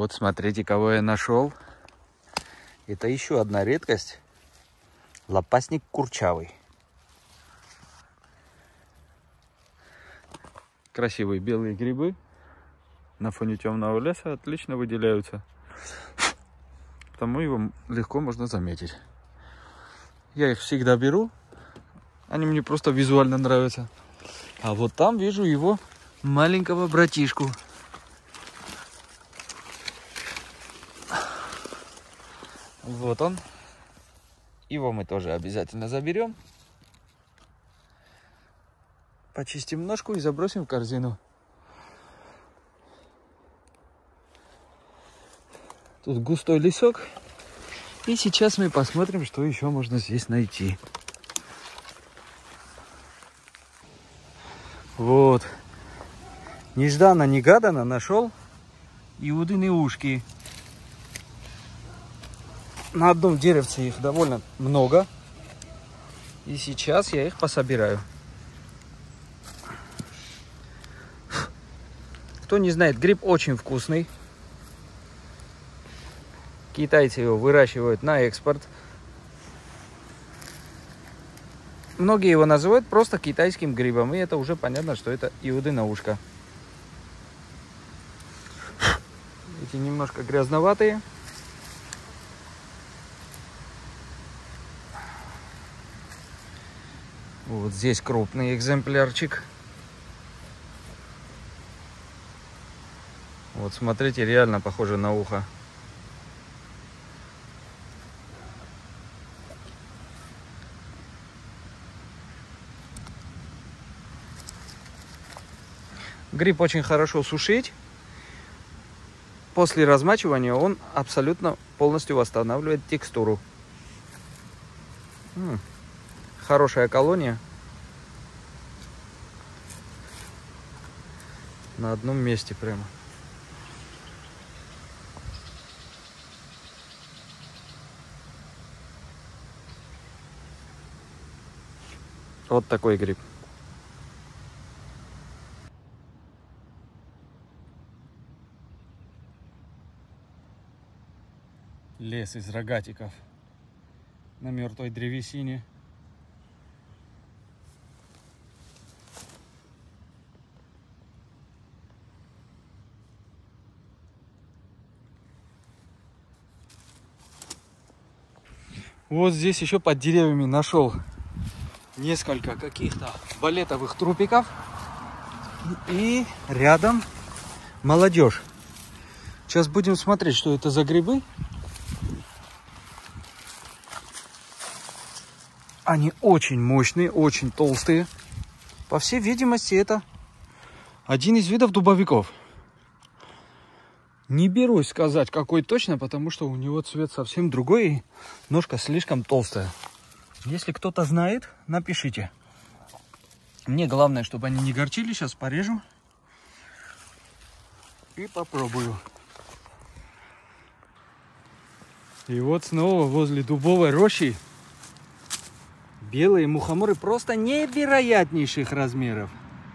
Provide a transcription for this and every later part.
Вот смотрите, кого я нашел. Это еще одна редкость. Лопастник курчавый. Красивые белые грибы на фоне темного леса отлично выделяются. Потому его легко можно заметить. Я их всегда беру. Они мне просто визуально нравятся. А вот там вижу его маленького братишку. Вот он. Его мы тоже обязательно заберем. Почистим ножку и забросим в корзину. Тут густой лесок. И сейчас мы посмотрим, что еще можно здесь найти. Вот. Нежданно-негаданно нашел иудины ушки. На одном деревце их довольно много. И сейчас я их пособираю. Кто не знает, гриб очень вкусный. Китайцы его выращивают на экспорт. Многие его называют просто китайским грибом. И это уже понятно, что это иудино ушко. Эти немножко грязноватые. Вот здесь крупный экземплярчик. Вот смотрите, реально похоже на ухо. Гриб очень хорошо сушить. После размачивания он абсолютно полностью восстанавливает текстуру. Хорошая колония. На одном месте прямо. Вот такой гриб. Лес из рогатиков на мертвой древесине. Вот здесь еще под деревьями нашел несколько каких-то балетовых трупиков. И рядом молодежь. Сейчас будем смотреть, что это за грибы. Они очень мощные, очень толстые. По всей видимости, это один из видов дубовиков. Не берусь сказать, какой точно, потому что у него цвет совсем другой и ножка слишком толстая. Если кто-то знает, напишите. Мне главное, чтобы они не горчили. Сейчас порежу и попробую. И вот снова возле дубовой рощи белые мухоморы просто невероятнейших размеров.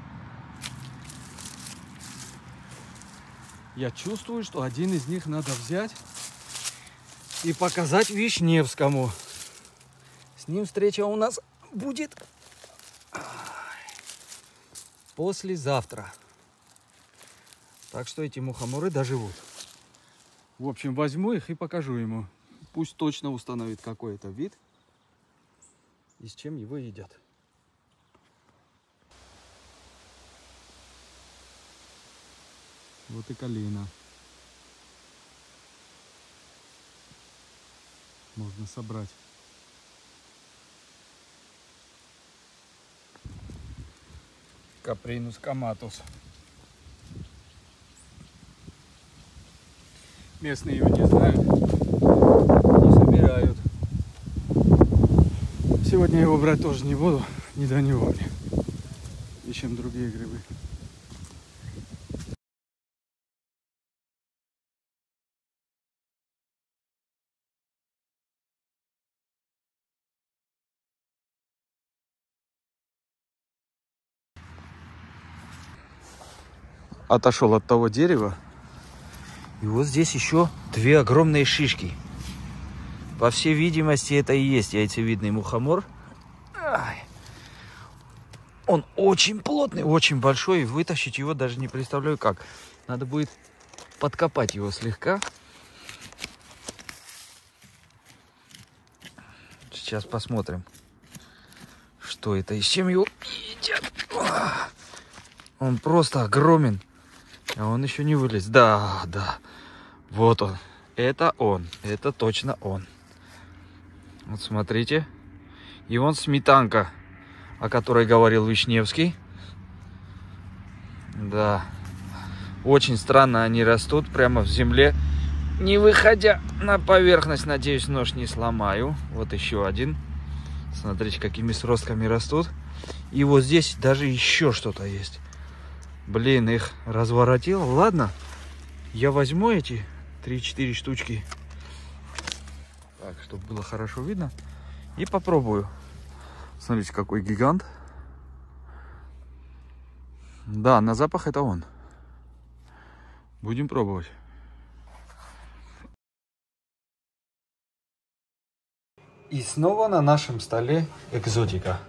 Я чувствую, что один из них надо взять и показать Вишневскому. С ним встреча у нас будет послезавтра. Так что эти мухоморы доживут. В общем, возьму их и покажу ему. Пусть точно установит какой-то вид и с чем его едят. Вот и калина. Можно собрать. Капринус каматус. Местные его не знают, не собирают. Сегодня его брать тоже не буду, не до него мне. Ищем другие грибы. Отошел от того дерева И вот здесь еще 2 огромные шишки. По всей видимости, это и есть яйцевидный мухомор. Ай. Он очень плотный, очень большой. И вытащить его даже не представляю как. Надо будет подкопать его слегка. Сейчас посмотрим, что это и с чем его едят. Он просто огромен. А он еще не вылез. Да, да. Вот он. Это он. Это точно он. Вот смотрите. И вон сметанка, о которой говорил Вишневский. Да. Очень странно они растут прямо в земле, не выходя на поверхность. Надеюсь, нож не сломаю. Вот еще один. Смотрите, какими сростками растут. И вот здесь даже еще что-то есть. Блин, их разворотил. Ладно, я возьму эти 3-4 штучки. Так, чтобы было хорошо видно. И попробую. Смотрите, какой гигант. Да, на запах это он. Будем пробовать. И снова на нашем столе экзотика.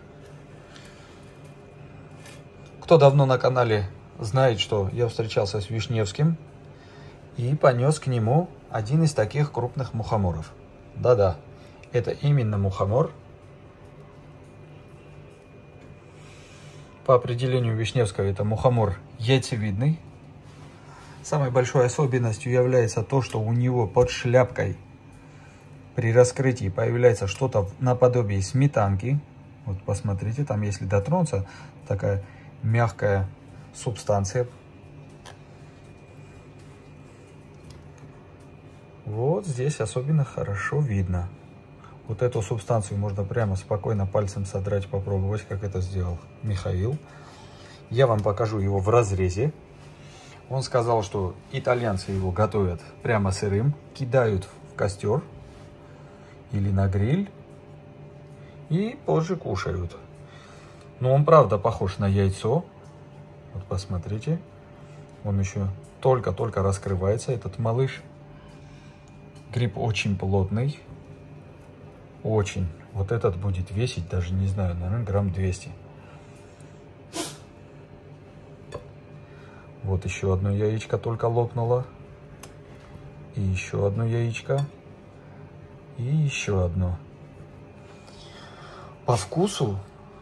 Кто давно на канале знает, что я встречался с Вишневским и понес к нему один из таких крупных мухоморов. Да-да, это именно мухомор. По определению Вишневского это мухомор яйцевидный. Самой большой особенностью является то, что у него под шляпкой при раскрытии появляется что-то наподобие сметанки. Вот посмотрите, там если дотронуться, такая мягкая субстанция. Вот здесь особенно хорошо видно. Вот эту субстанцию можно прямо спокойно пальцем содрать, попробовать, как это сделал Михаил. Я вам покажу его в разрезе. Он сказал, что итальянцы его готовят прямо сырым, кидают в костер или на гриль и позже кушают. Но он правда похож на яйцо. Вот посмотрите, он еще только-только раскрывается, этот малыш. Гриб очень плотный, очень. Вот этот будет весить, даже не знаю, наверное, грамм 200. Вот еще одно яичко только лопнуло. И еще одно яичко. И еще одно. По вкусу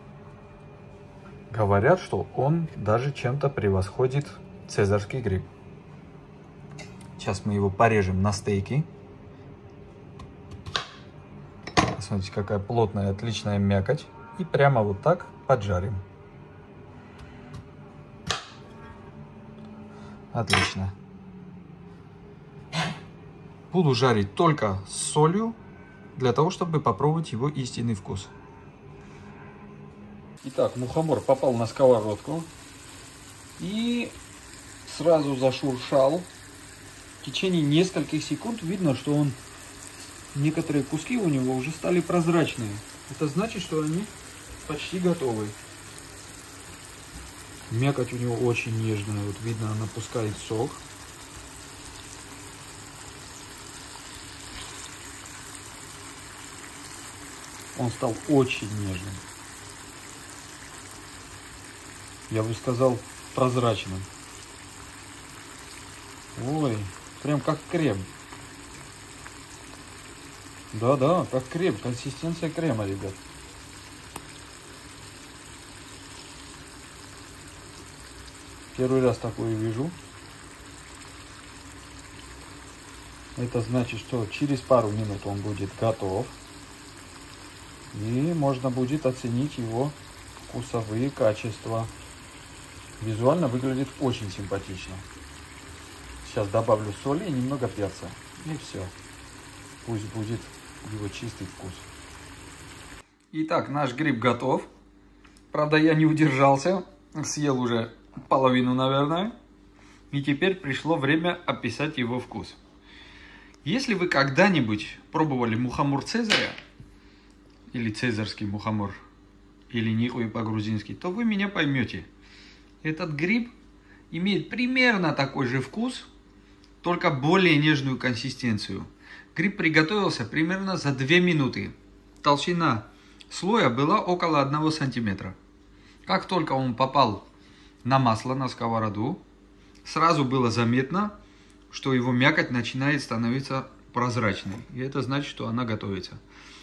говорят, что он даже чем-то превосходит цезарский гриб. Сейчас мы его порежем на стейки. Смотрите, какая плотная, отличная мякоть. И прямо вот так поджарим. Отлично. Буду жарить только с солью, для того, чтобы попробовать его истинный вкус. Итак, мухомор попал на сковородку и сразу зашуршал. В течение нескольких секунд видно, что он, некоторые куски у него уже стали прозрачные. Это значит, что они почти готовы. Мякоть у него очень нежная, вот видно, она пускает сок. Он стал очень нежным. Я бы сказал, прозрачным. Ой, прям как крем. Да-да, как крем, консистенция крема, ребят. Первый раз такое вижу. Это значит, что через пару минут он будет готов. И можно будет оценить его вкусовые качества. Визуально выглядит очень симпатично. Сейчас добавлю соли и немного перца. И все. Пусть будет его чистый вкус. Итак, наш гриб готов. Правда, я не удержался. Съел уже половину, наверное. И теперь пришло время описать его вкус. Если вы когда-нибудь пробовали мухомор Цезаря, или цезарский мухомор, или нихуй по-грузински, то вы меня поймете. Этот гриб имеет примерно такой же вкус, только более нежную консистенцию. Гриб приготовился примерно за 2 минуты. Толщина слоя была около 1 сантиметра. Как только он попал на масло, на сковороду, сразу было заметно, что его мякоть начинает становиться прозрачной. И это значит, что она готовится.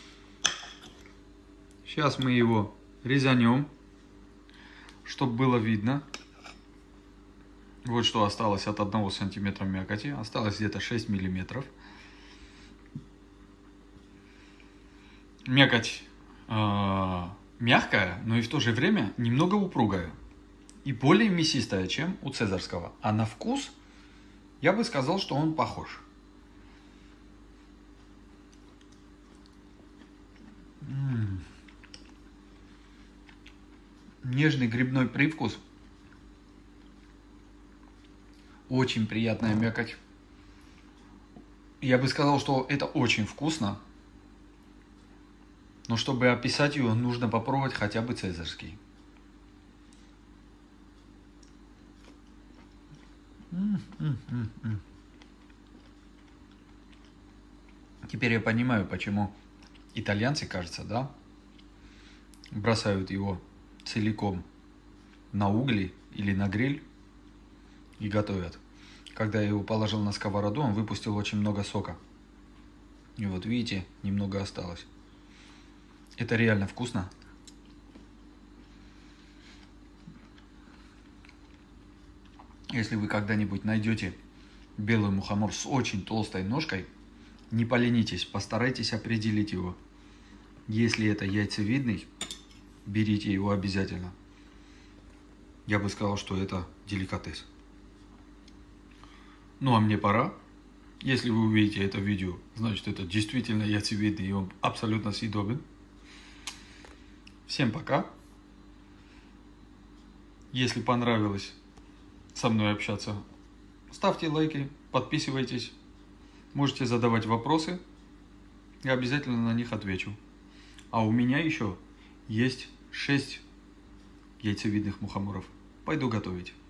Сейчас мы его резанем, чтобы было видно. Вот что осталось от 1 сантиметра мякоти. Осталось где-то 6 миллиметров. Мякоть мягкая, но и в то же время немного упругая. И более мясистая, чем у цезарского. А на вкус я бы сказал, что он похож. Нежный грибной привкус. Очень приятная мякоть. Я бы сказал, что это очень вкусно. Но чтобы описать ее, нужно попробовать хотя бы цезарский. Теперь я понимаю, почему итальянцы, кажется, да, бросают его целиком на угли или на гриль и готовят. Когда я его положил на сковороду, он выпустил очень много сока. И вот видите, немного осталось. Это реально вкусно. Если вы когда-нибудь найдете белый мухомор с очень толстой ножкой, не поленитесь, постарайтесь определить его. Если это яйцевидный, берите его обязательно. Я бы сказал, что это деликатес. Ну а мне пора. Если вы увидите это видео, значит это действительно яйцевидный и он абсолютно съедобен. Всем пока. Если понравилось со мной общаться, ставьте лайки, подписывайтесь. Можете задавать вопросы. Я обязательно на них отвечу. А у меня еще есть 6 яйцевидных мухоморов. Пойду готовить.